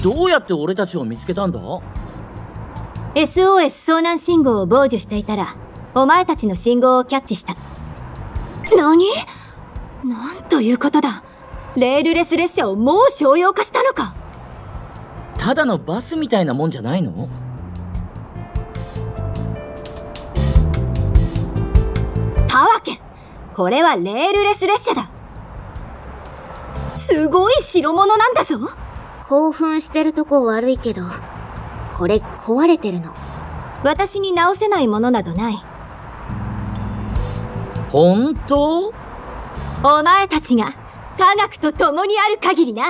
どうやって俺たちを見つけたんだ？ SOS 遭難信号を傍受していたら、お前たちの信号をキャッチした。何？なんということだ。レールレス列車をもう商用化したのか？ ただのバスみたいなもんじゃないの？ たわけ、これはレールレス列車だ。すごい代物なんだぞ。 興奮してるとこ悪いけど、これ壊れてるの。 私に直せないものなどない。 本当？ お前たちが科学と共にある限りな。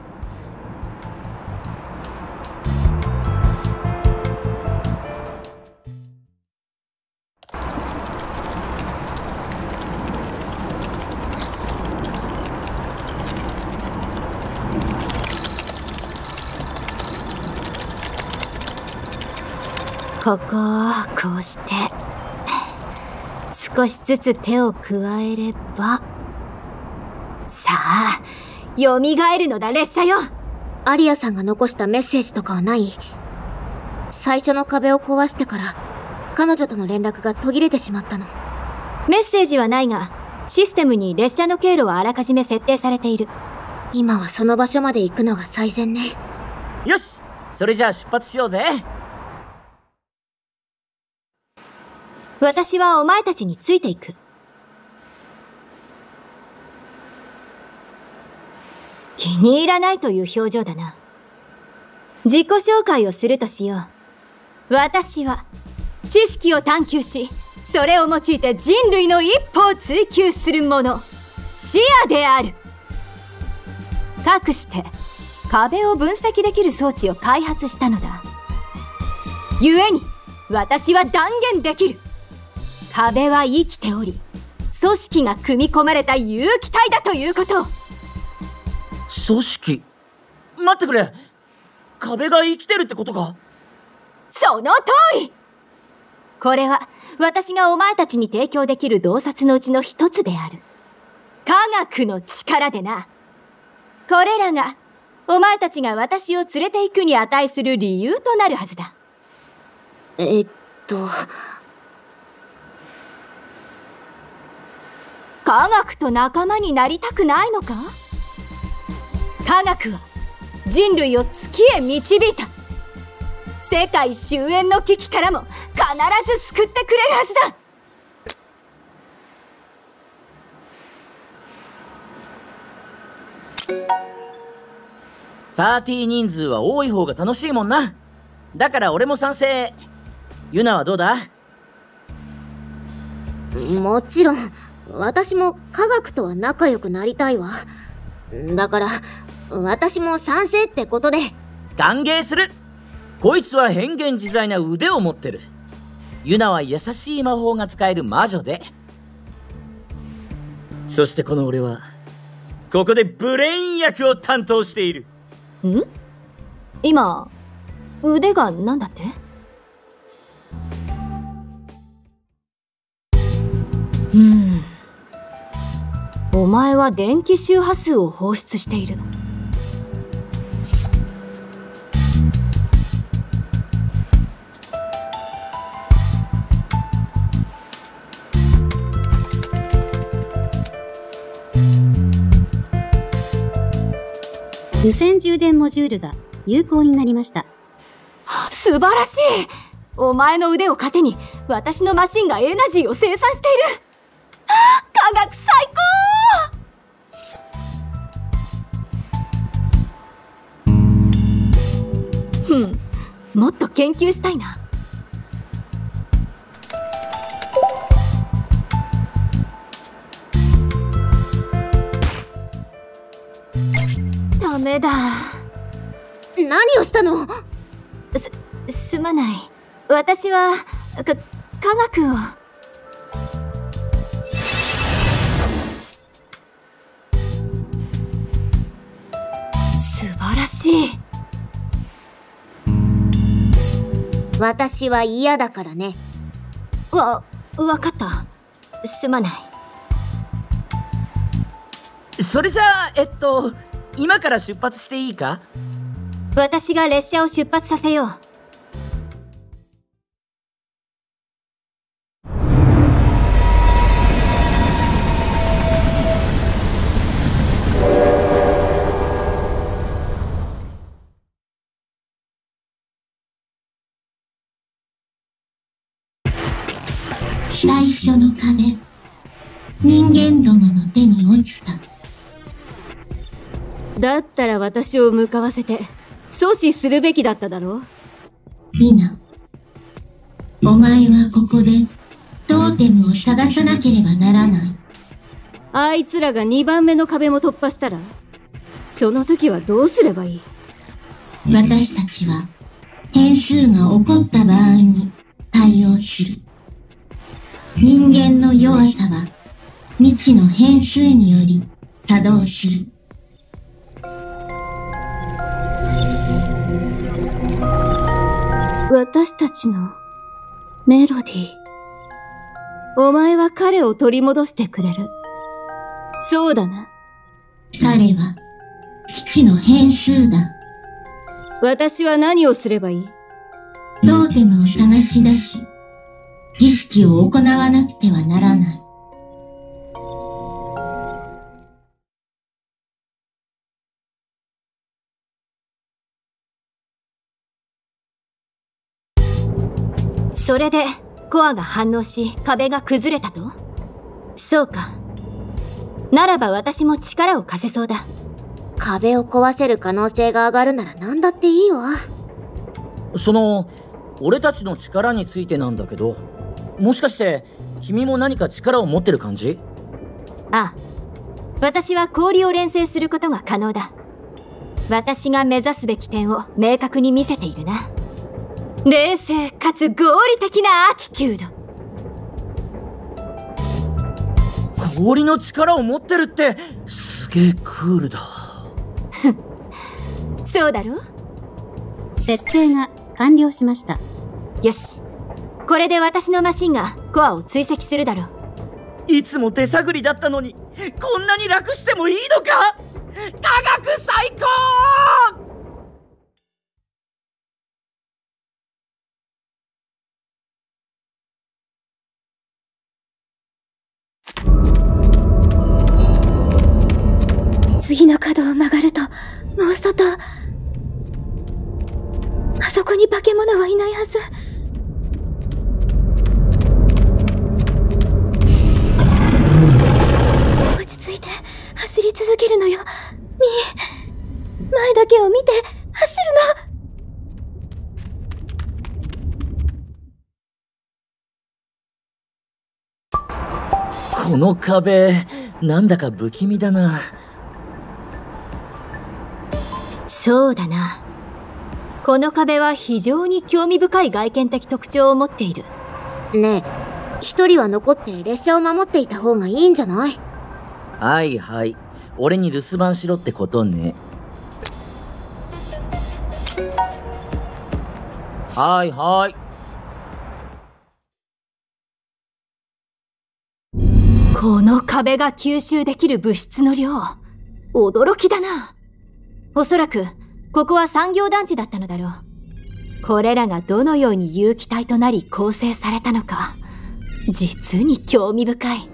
ここをこうして少しずつ手を加えれば、さあ蘇るのだ列車よ。 アリアさんが残したメッセージとかはない？最初の壁を壊してから彼女との連絡が途切れてしまったの。 メッセージはないが、システムに列車の経路はあらかじめ設定されている。 今はその場所まで行くのが最善ね。 よし、それじゃあ出発しようぜ。 私はお前たちについていく。気に入らないという表情だな。自己紹介をするとしよう。私は知識を探求し、それを用いて人類の一歩を追求する者、視野である。かくして壁を分析できる装置を開発したのだ。故に私は断言できる。壁は生きており、組織が組み込まれた有機体だということ。 組織？待ってくれ、壁が生きてるってことか？ その通り。これは私がお前たちに提供できる洞察のうちの一つである。科学の力でな。これらがお前たちが私を連れて行くに値する理由となるはずだ。科学と仲間になりたくないのか？科学は人類を月へ導いた。世界終焉の危機からも必ず救ってくれるはずだ。 パーティー人数は多い方が楽しいもんな。だから俺も賛成。ユナはどうだ？ もちろん私も科学とは仲良くなりたいわ。だから私も賛成ってことで。 歓迎する。こいつは変幻自在な腕を持ってる。ユナは優しい魔法が使える魔女で、そしてこの俺はここでブレイン役を担当している。 ん？今腕がなんだって？お前は電気周波数を放出している。 無線充電モジュールが有効になりました。 素晴らしい。お前の腕を糧に私のマシンがエナジーを生産している。科学最高。もっと研究したいな。ダメだ。 何をしたの？ すまない。私は科学を。素晴らしい。 私は嫌だからね。 わかった。すまない。 それじゃあ今から出発していいか？ 私が列車を出発させよう。 最初の壁、人間どもの手に落ちた。 だったら私を向かわせて阻止するべきだっただろう。 リナ、お前はここでトーテムを探さなければならない。 あいつらが2番目の壁も突破したら、その時はどうすればいい？ 私たちは変数が起こった場合に対応する。人間の弱さは未知の変数により作動する。 私たちのメロディー。お前は彼を取り戻してくれる。そうだな。 彼は基地の変数だ。 私は何をすればいい？ トーテムを探し出し、儀式を行わなくてはならない。 それでコアが反応し壁が崩れたと？そうか。ならば私も力を貸せそうだ。 壁を壊せる可能性が上がるなら何だっていいわ。 俺たちの力についてなんだけど、もしかして君も何か力を持ってる感じ？ ああ、私は氷を錬成することが可能だ。私が目指すべき点を明確に見せているな。冷静かつ合理的なアティテュード。氷の力を持ってるってすげえクールだ。 そうだろ？ 設定が完了しました。 よし、これで私のマシンがコアを追跡するだろう。 いつも手探りだったのにこんなに楽してもいいのか？科学最高！ 次の角を曲がると、もう外。あそこに化け物はいないはず。落ち着いて走り続けるのよ。前だけを見て走るの。この壁なんだか不気味だな。 そうだな。この壁は非常に興味深い外見的特徴を持っている。 ねえ、一人は残って列車を守っていた方がいいんじゃない？ はいはい、俺に留守番しろってことね。はいはい。 この壁が吸収できる物質の量、驚きだな。おそらくここは産業団地だったのだろう。これらがどのように有機体となり構成されたのか、実に興味深い。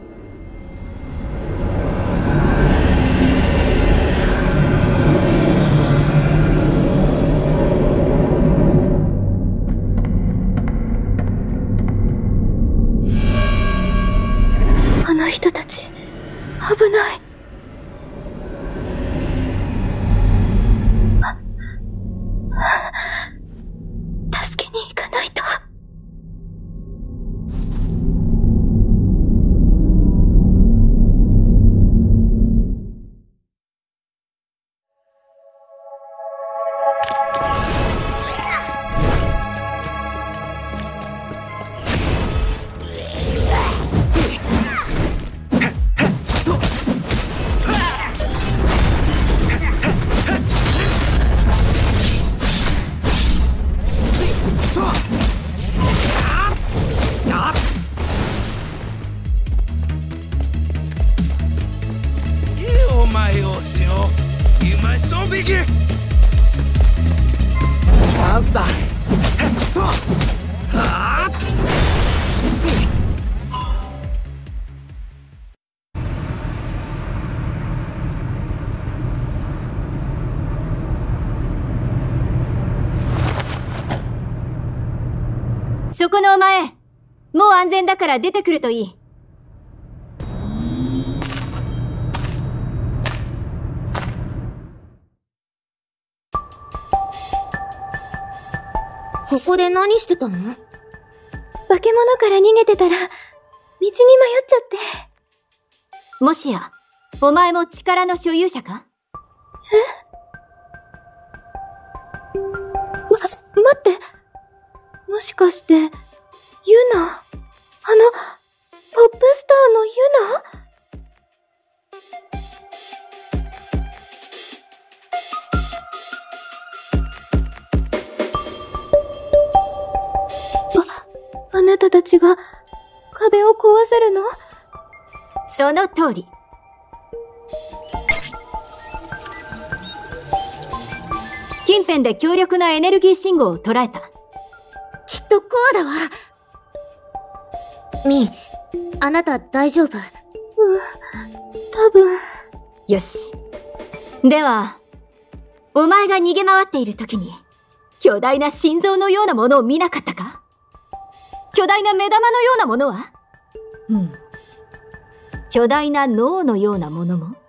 あの人たち、危ない。助けに行かないと。 チャンスだ。 そこのお前、もう安全だから出てくるといい。 ここで何してたの？ 化け物から逃げてたら、道に迷っちゃって。もしや、お前も力の所有者か？待って。もしかして、ユナ？ポップスターのユナ？あなたたちが壁を壊せるの？その通り。近辺で強力なエネルギー信号を捉えた。 きっとこうだわ。ミー、あなた大丈夫？ 多分。よし。では、お前が逃げ回っている時に、巨大な心臓のようなものを見なかったか？巨大な目玉のようなものは？巨大な脳のようなものも？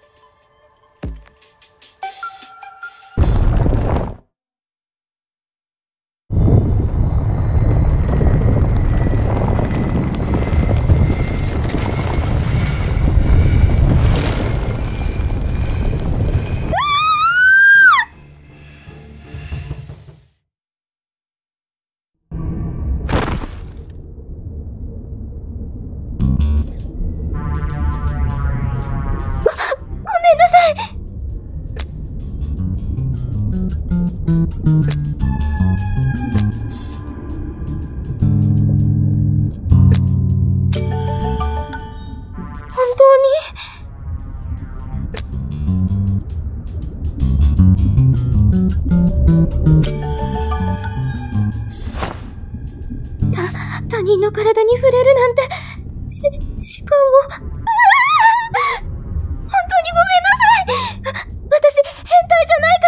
他人の体に触れるなんて、しかも、本当にごめんなさい。私、変態じゃないから。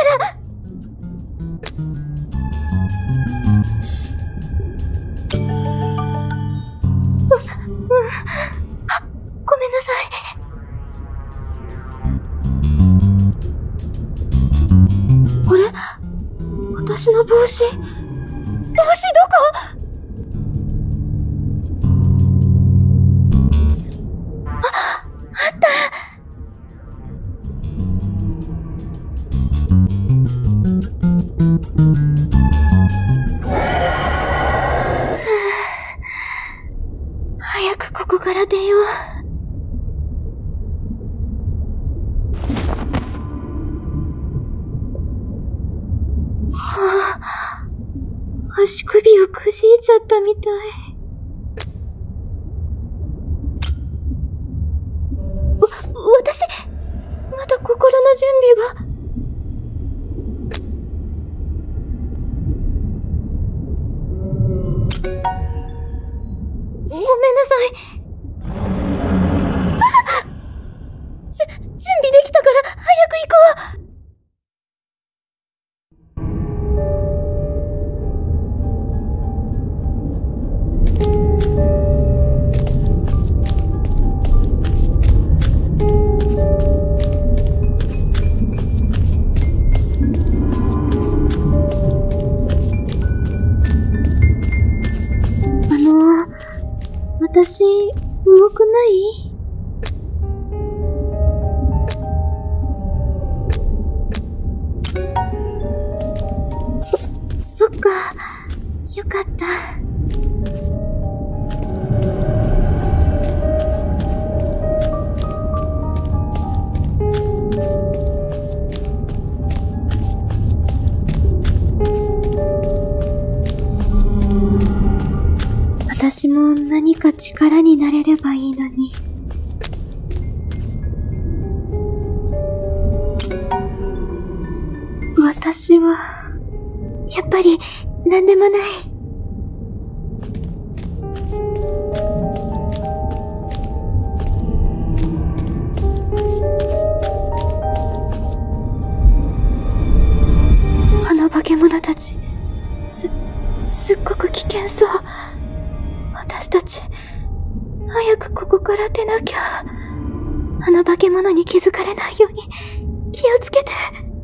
ごめんなさい。あれ？私の帽子。帽子どこ？早くここから出よう。足首をくじいちゃったみたい。私、まだ心の準備が。ごめんなさい。準備できたから早く行こう。私、重くない？そっか。よかった。私も何か力になれればいいのに。私は、 やっぱり、なんでもない。あの化け物たち、すっごく危険そう。私たち、早くここから出なきゃ。あの化け物に気づかれないように、気をつけて。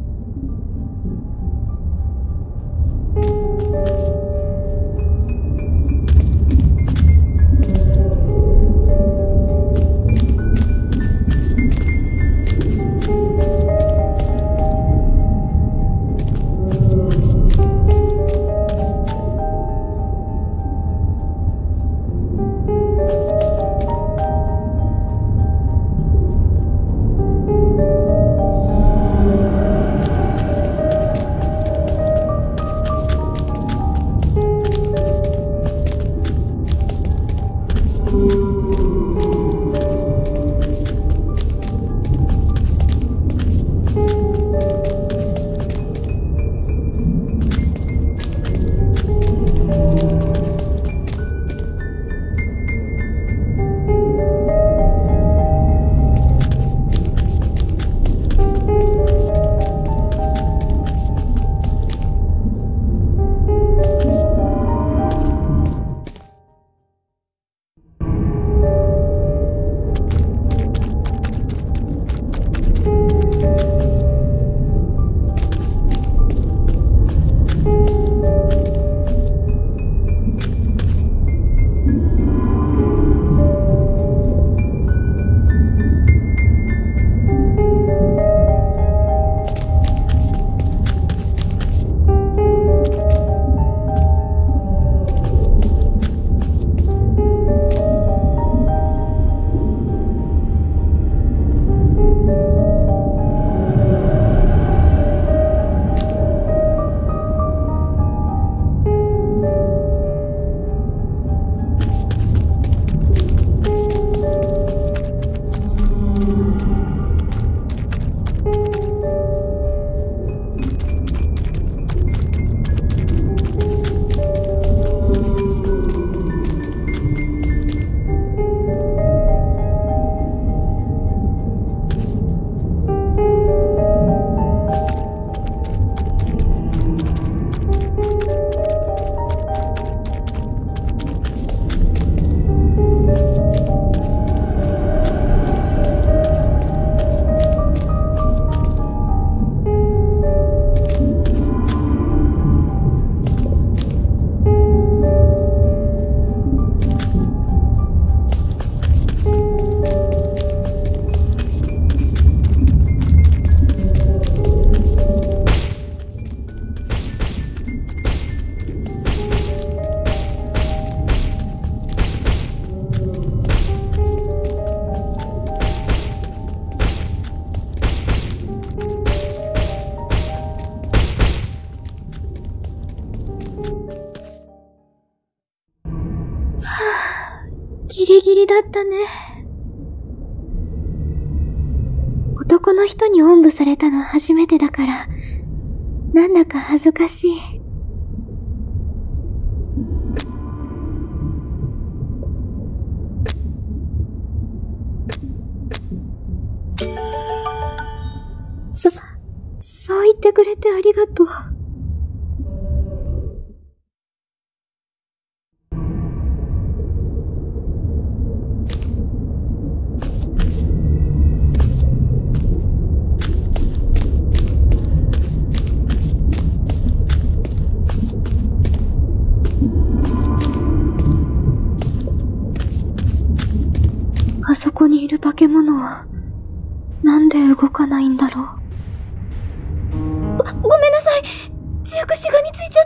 ギリギリだったね。男の人におんぶされたの初めてだから、なんだか恥ずかしい。そう言ってくれてありがとう。あそこにいる化け物は、なんで動かないんだろう。ごめんなさい。強くしがみついちゃった。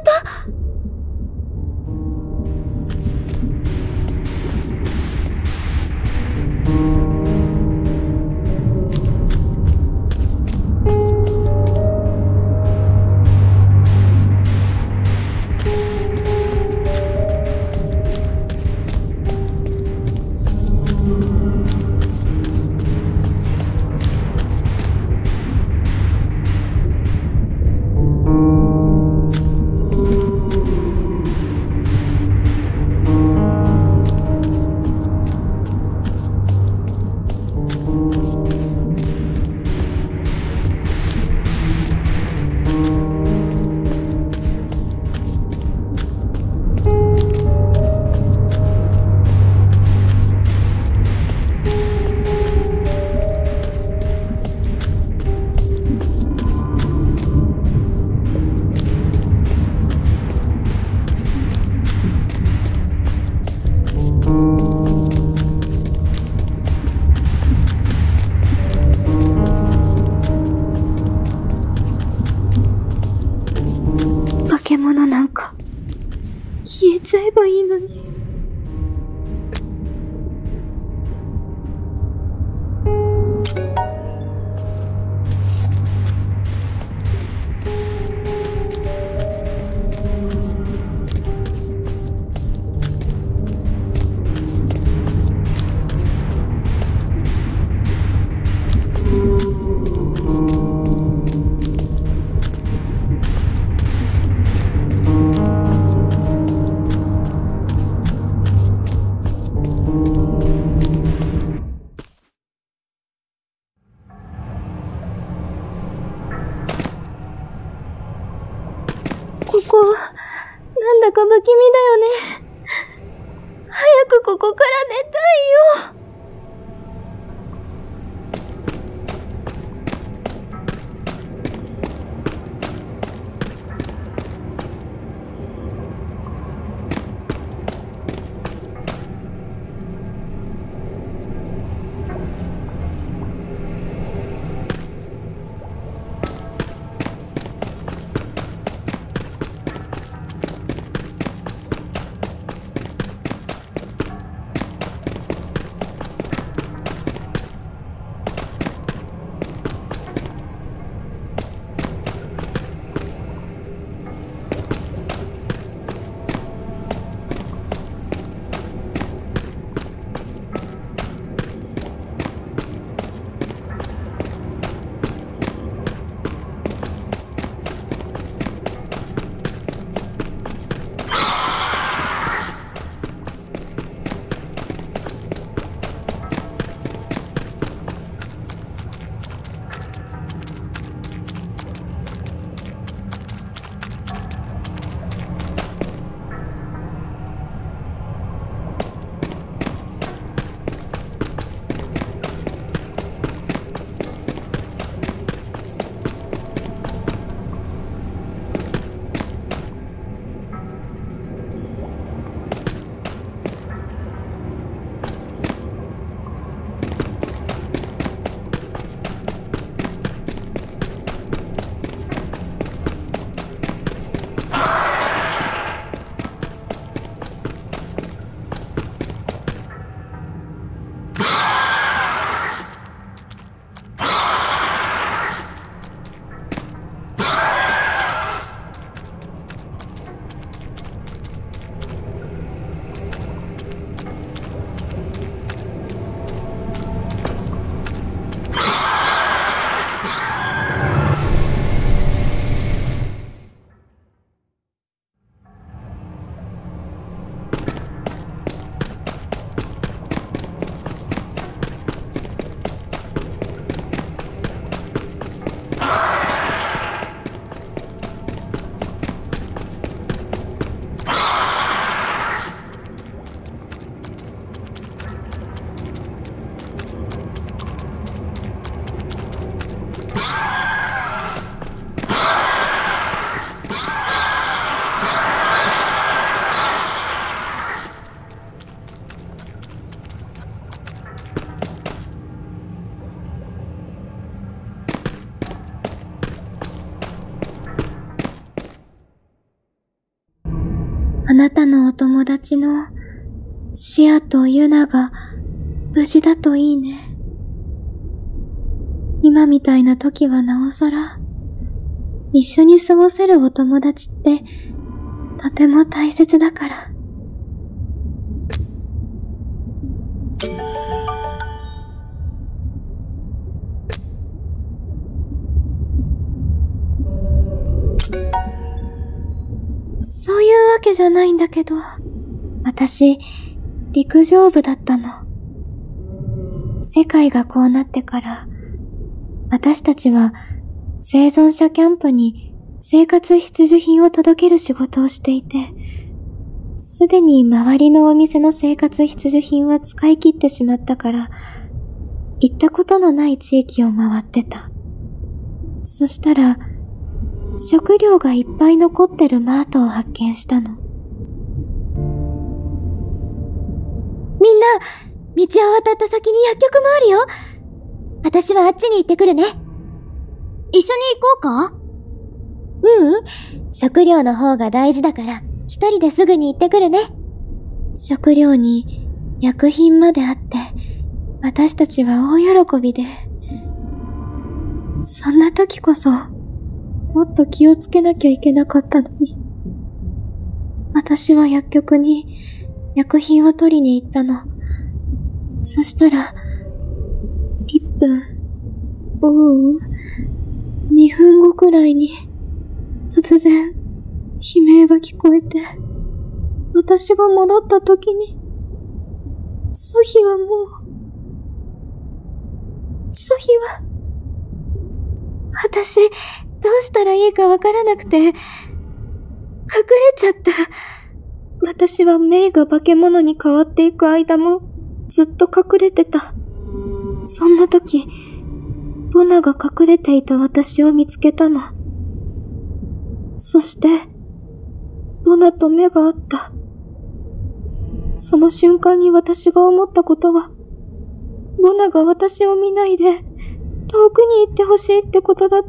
こ、なんだか不気味だよね。早くここから出たいよ。あなたのお友達のシアとユナが無事だといいね。今みたいな時はなおさら、一緒に過ごせるお友達ってとても大切だから。そういうわけじゃないんだけど、私、陸上部だったの。世界がこうなってから、私たちは生存者キャンプに生活必需品を届ける仕事をしていて、すでに周りのお店の生活必需品は使い切ってしまったから、行ったことのない地域を回ってた。そしたら、食料がいっぱい残ってるマートを発見したの。みんな、道を渡った先に薬局もあるよ。私はあっちに行ってくるね。一緒に行こうか？食料の方が大事だから、一人ですぐに行ってくるね。食料に薬品まであって、私たちは大喜びで。そんな時こそ、もっと気をつけなきゃいけなかったのに。私は薬局に薬品を取りに行ったの。そしたら、1分、2分後くらいに、突然、悲鳴が聞こえて、私が戻った時に、ソヒは私、どうしたらいいかわからなくて、 ちゃった。私はメイが化け物に変わっていく間もずっと隠れてた。そんな時、ボナが隠れていた私を見つけたの。そして、ボナと目が合った。その瞬間に私が思ったことは、ボナが私を見ないで、遠くに行ってほしいってことだった。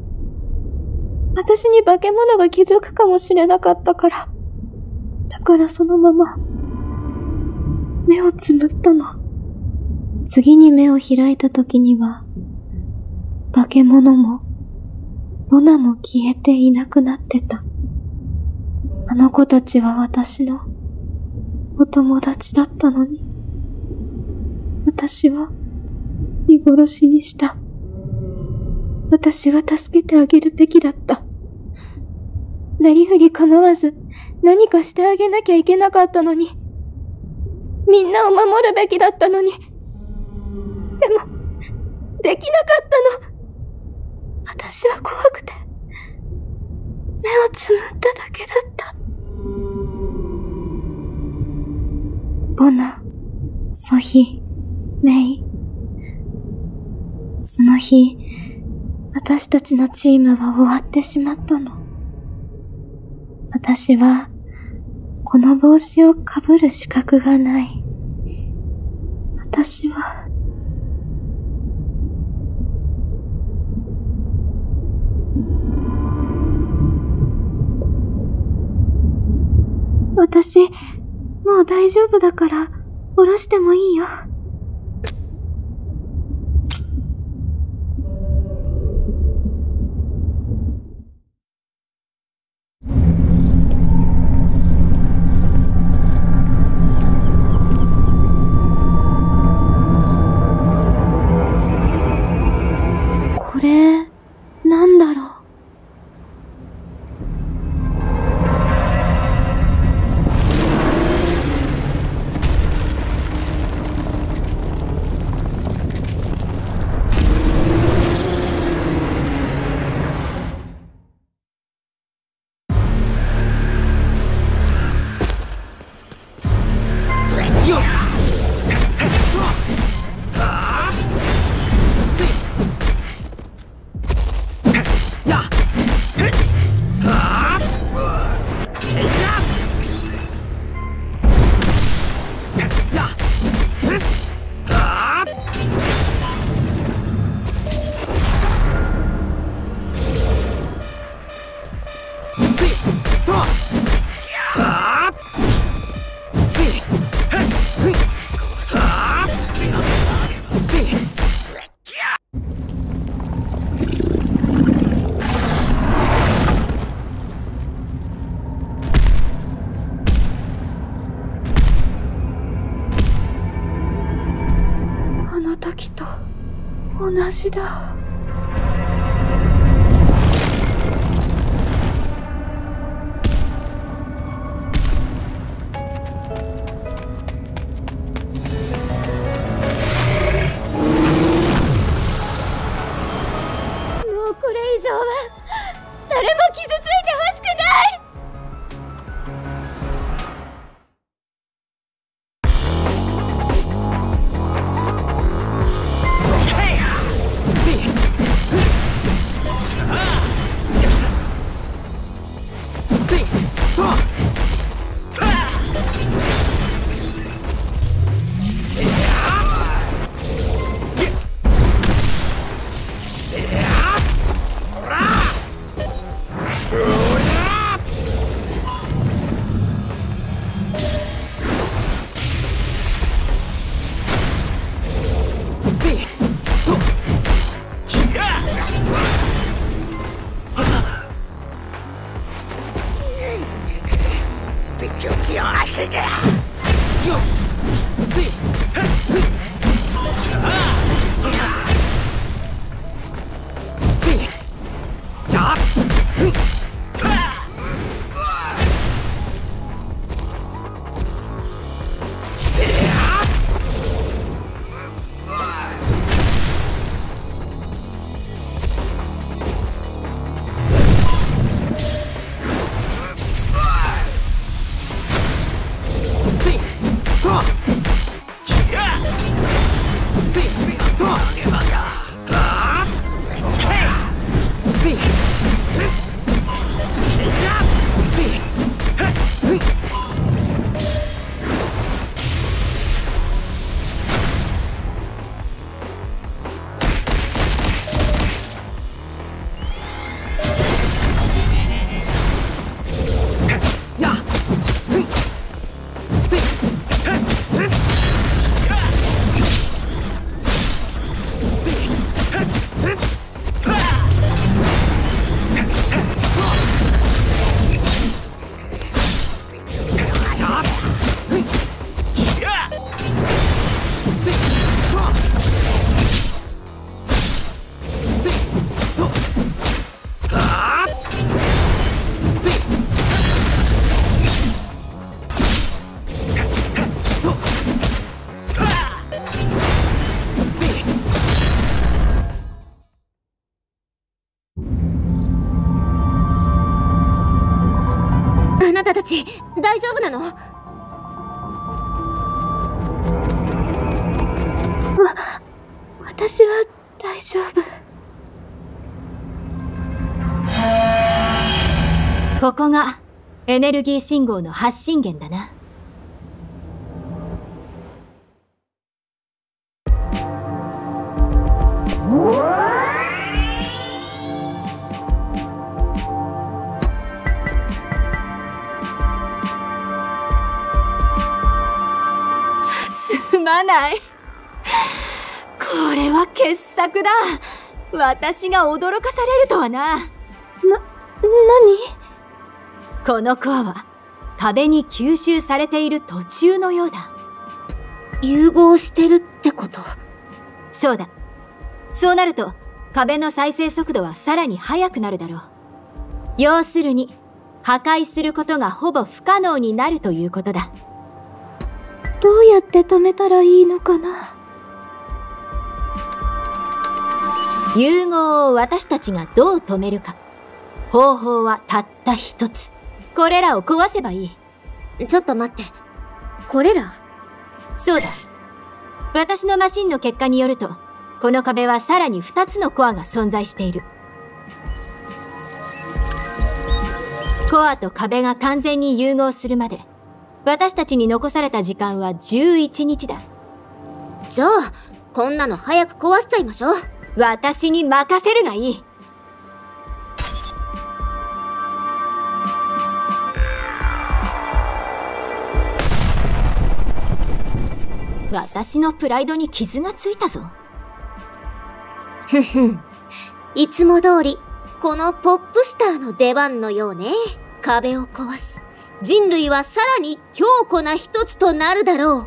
私に化け物が気づくかもしれなかったから。だからそのまま、目をつむったの。次に目を開いた時には、化け物も、ボナも消えていなくなってた。あの子たちは私のお友達だったのに、私は見殺しにした。私が助けてあげるべきだった。なりふり構わず何かしてあげなきゃいけなかったのに、みんなを守るべきだったのに、でも、できなかったの。私は怖くて、目をつむっただけだった。ボナ、ソヒ、メイ。その日、私たちのチームは終わってしまったの。私は、この帽子をかぶる資格がない。私は、私、もう大丈夫だから、下ろしてもいいよ。これ、なんだろう。時と同じだ。もうこれ以上は誰も傷ついてほしくない。 あなたたち大丈夫なの？ 私は大丈夫。 ここがエネルギー信号の発信源だな。すまない。これは傑作だ。私が驚かされるとはな。 何？ このコアは壁に吸収されている途中のようだ。 融合してるってこと？ そうだ。そうなると壁の再生速度はさらに速くなるだろう。要するに破壊することがほぼ不可能になるということだ。 どうやって止めたらいいのかな。 融合を私たちがどう止めるか。方法はたった一つ。これらを壊せばいい。 ちょっと待って。これら？ そうだ。私のマシンの結果によると、この壁はさらに2つのコアが存在している。コアと壁が完全に融合するまで、私たちに残された時間は11日だ。 じゃあ、こんなの早く壊しちゃいましょう。 私に任せるがいい。私のプライドに傷がついたぞ。 ふふん。いつも通り、このポップスターの出番のようね。壁を壊し、人類はさらに強固な一つとなるだろう。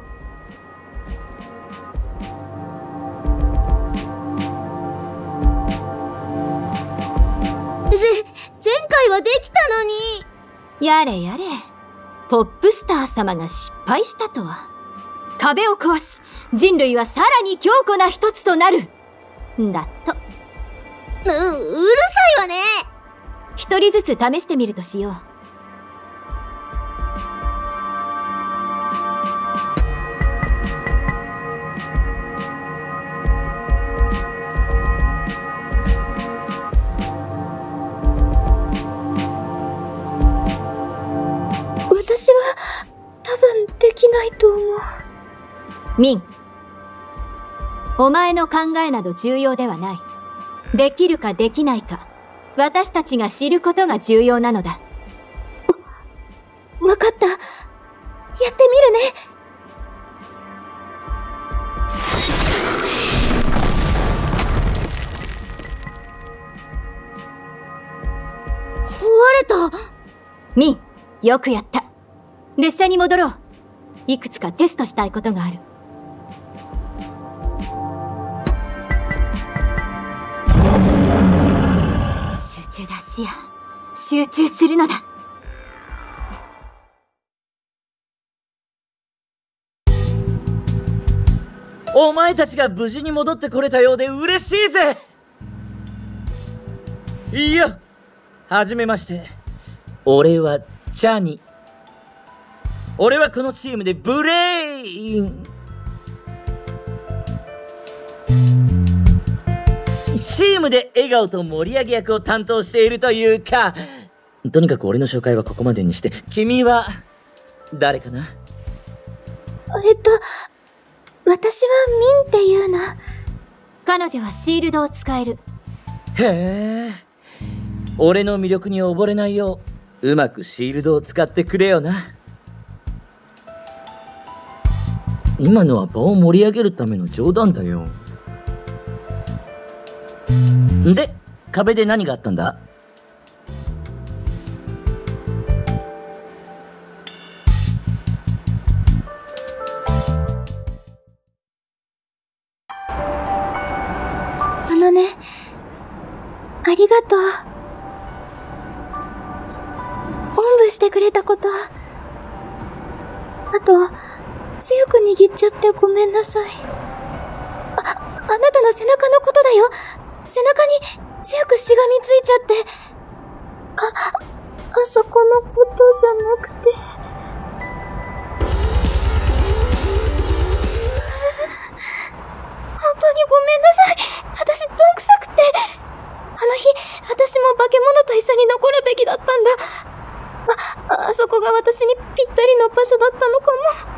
前回はできたのに。 やれやれ。ポップスター様が失敗したとは。壁を壊し、人類はさらに強固な一つとなる。だと。 うるさいわね。 一人ずつ試してみるとしよう。 私は多分できないと思う。 ミン、お前の考えなど重要ではない。できるかできないか、私たちが知ることが重要なのだ。 わかった。やってみるね。 壊れた。 ミン、よくやった。列車に戻ろう。いくつかテストしたいことがある。集中だ、シア。集中するのだ。 お前たちが無事に戻ってこれたようで嬉しいぜ。いや、はじめまして。俺はチャニ。俺はこのチームでブレイン。チームで笑顔と盛り上げ役を担当しているというか、とにかく俺の紹介はここまでにして、君は誰かな？ 私はミンっていうの。 彼女はシールドを使える。 へえ。俺の魅力に溺れないよう、うまくシールドを使ってくれよな。今のは場を盛り上げるための冗談だよ。で、壁で何があったんだ？ ありがとう。おんぶしてくれたこと。あと、強く握っちゃってごめんなさい。あなたの背中のことだよ。背中に強くしがみついちゃって。 そこのことじゃなくて。本当にごめんなさい。私、どんくさくて。あの日、私も化け物と一緒に残るべきだったんだ。あそこが私にぴったりの場所だったのかも。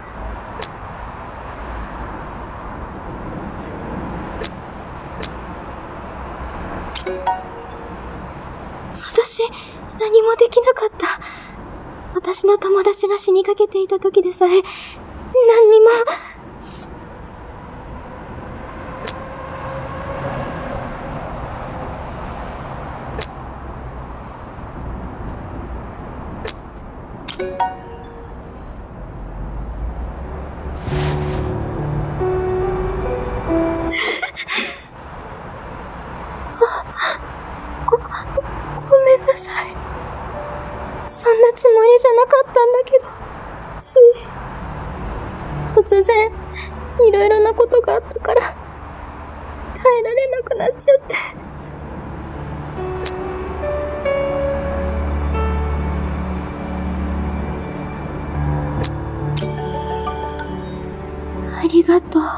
私、何もできなかった。私の友達が死にかけていた時でさえ、何にも。ごめんなさい。そんなつもりじゃなかったんだけど、つい、突然、いろいろなことがあったから、耐えられなくなっちゃって。ありがとう。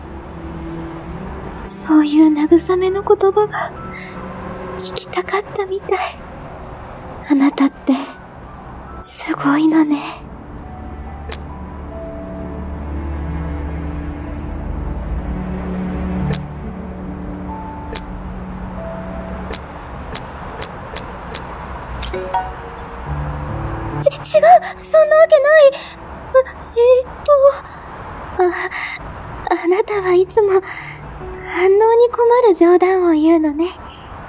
そういう慰めの言葉が聞きたかったみたい。あなたって、すごいのね。違う、そんなわけない。あなたはいつも反応に困る冗談を言うのね。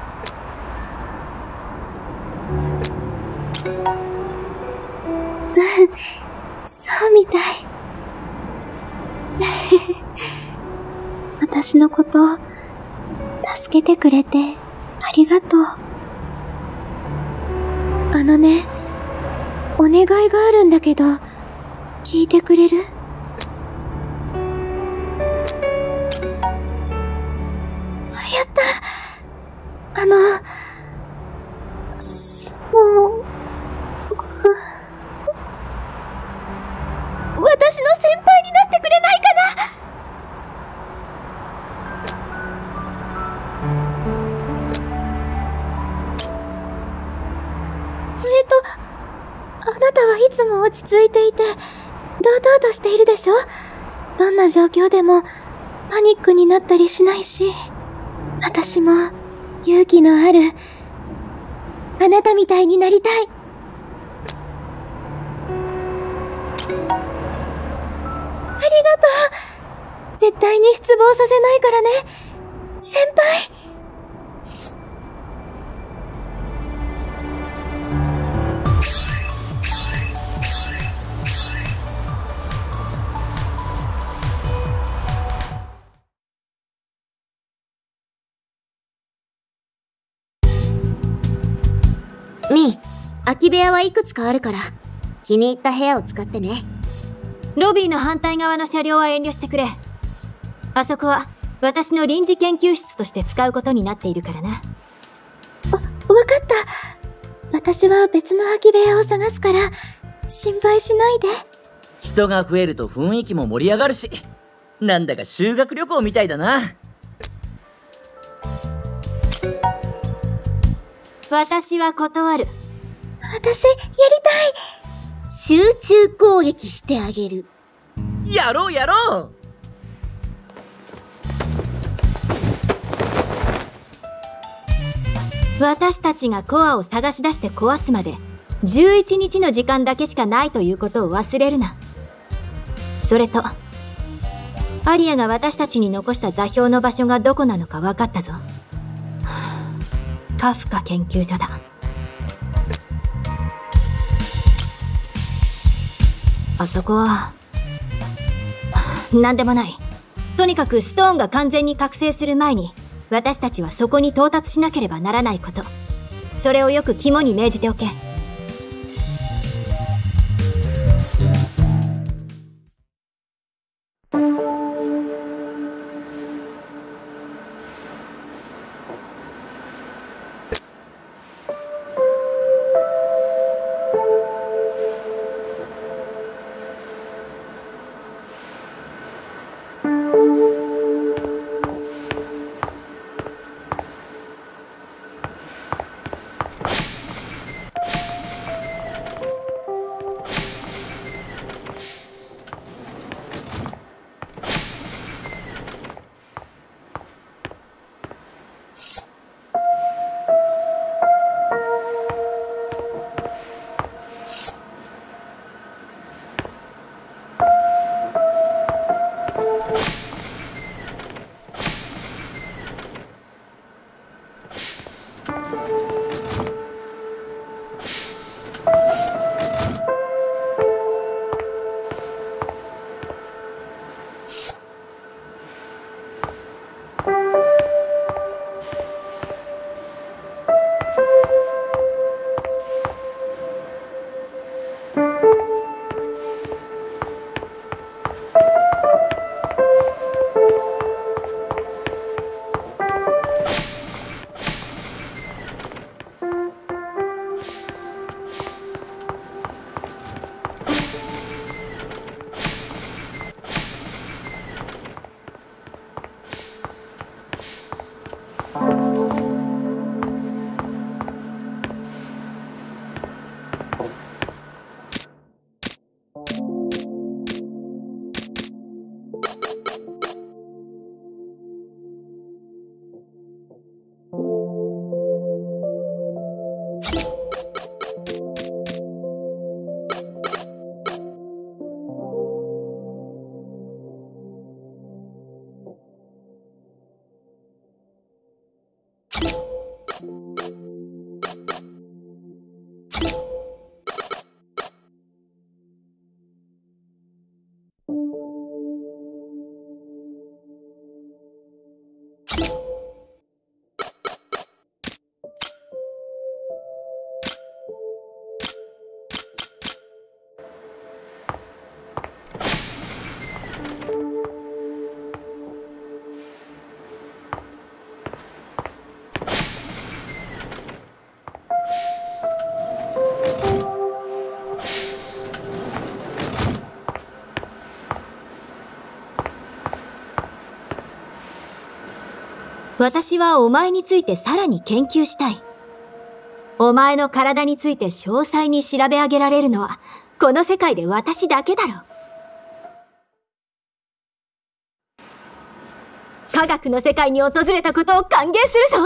そうみたい。私のことを助けてくれてありがとう。あのね、お願いがあるんだけど、聞いてくれる？やった。私の先輩になってくれないかな？あなたはいつも落ち着いていて、堂々としているでしょ？どんな状況でもパニックになったりしないし、私も勇気のあるあなたみたいになりたい。ありがとう。絶対に失望させないからね、先輩。 みー、空き部屋はいくつかあるから、気に入った部屋を使ってね。 ロビーの反対側の車両は遠慮してくれ。あそこは私の臨時研究室として使うことになっているからな。 わかった。私は別の空き部屋を探すから、心配しないで。 人が増えると雰囲気も盛り上がるし、なんだか修学旅行みたいだな。 私は断る。 私、やりたい。 集中攻撃してあげる。 やろうやろう。 私たちがコアを探し出して壊すまで11日の時間だけしかないということを忘れるな。それとアリアが私たちに残した座標の場所がどこなのか分かったぞ。カフカ研究所だ。あそこはなんでもない。とにかくストーンが完全に覚醒する前に私たちはそこに到達しなければならないこと、それをよく肝に銘じておけ。 私はお前についてさらに研究したい。お前の体について詳細に調べ上げられるのは、この世界で私だけだろ。科学の世界に訪れたことを歓迎す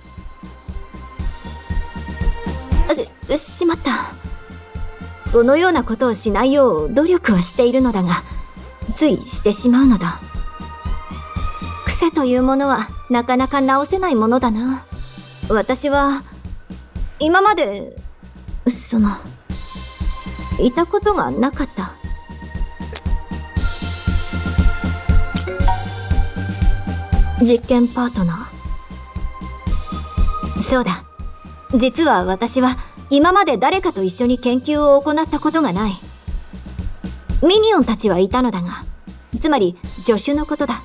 るぞ。しまった。このようなことをしないよう努力はしているのだが、ついしてしまうのだ。癖というものはなかなか直せないものだな。私は今までいたことがなかった。実験パートナー。そうだ。実は私は今まで誰かと一緒に研究を行ったことがない。ミニオンたちはいたのだが、つまり助手のことだ。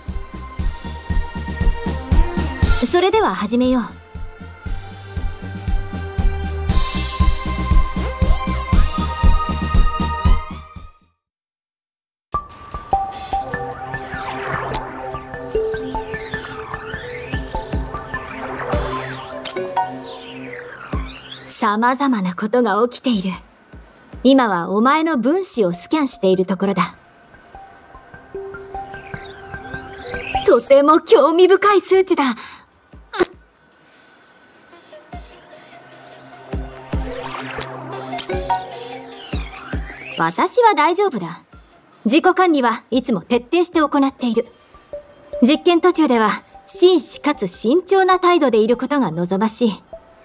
それでは始めよう。様々なことが起きている。今はお前の分子をスキャンしているところだ。とても興味深い数値だ。私は大丈夫だ。自己管理はいつも徹底して行っている。実験途中では真摯かつ慎重な態度でいることが望ましい。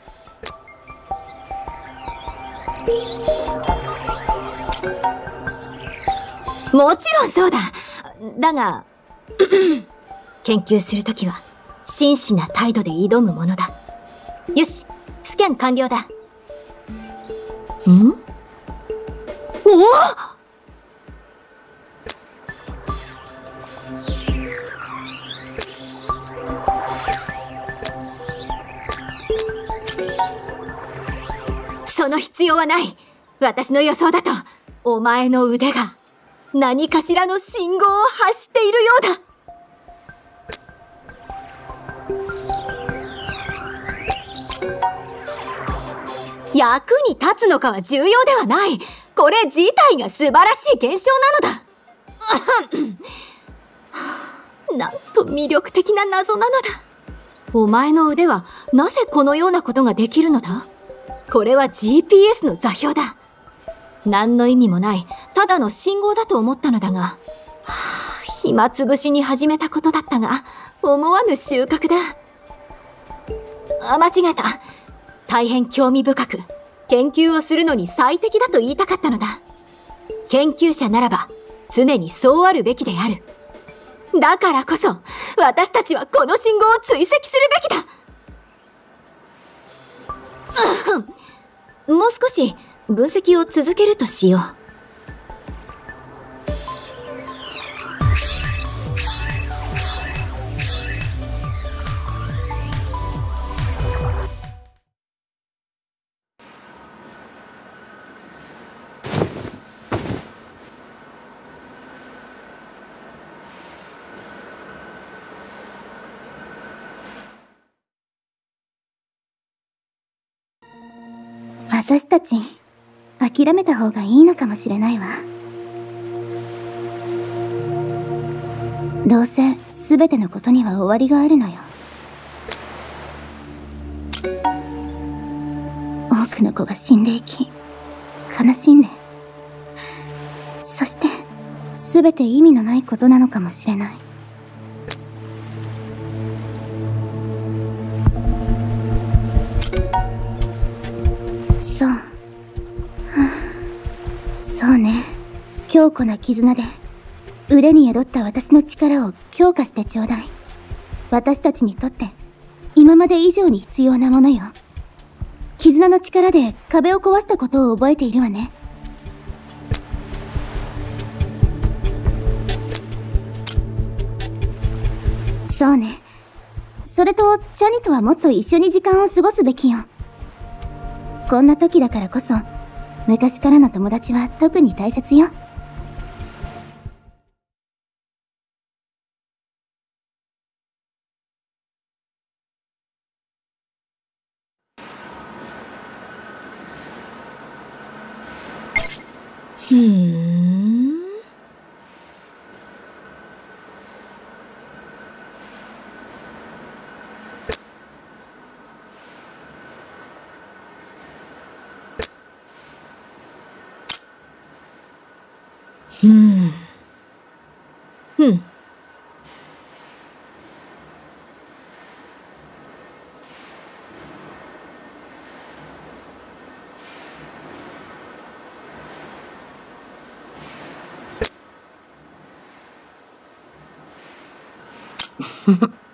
もちろんそうだ。だが研究するときは真摯な態度で挑むものだ。よし、スキャン完了だ。おお！その必要はない。私の予想だとお前の腕が何かしらの信号を発しているようだ。役に立つのかは重要ではない。これ自体が素晴らしい現象なのだ。なんと魅力的な謎なのだ。お前の腕はなぜこのようなことができるのだ？これは GPS の座標だ。何の意味もない、ただの信号だと思ったのだが、暇つぶしに始めたことだったが、思わぬ収穫だ。間違えた。大変興味深く、研究をするのに最適だと言いたかったのだ。研究者ならば、常にそうあるべきである。だからこそ、私たちはこの信号を追跡するべきだ。もう少し分析を続けるとしよう。 私たち、諦めた方がいいのかもしれないわ。どうせ、すべてのことには終わりがあるのよ。多くの子が死んでいき、悲しんで。そして、すべて意味のないことなのかもしれない。そうね。強固な絆で、腕に宿った私の力を強化してちょうだい。私たちにとって、今まで以上に必要なものよ。絆の力で壁を壊したことを覚えているわね。そうね。それと、チャニとはもっと一緒に時間を過ごすべきよ。こんな時だからこそ、昔からの友達は特に大切よ。 ふふ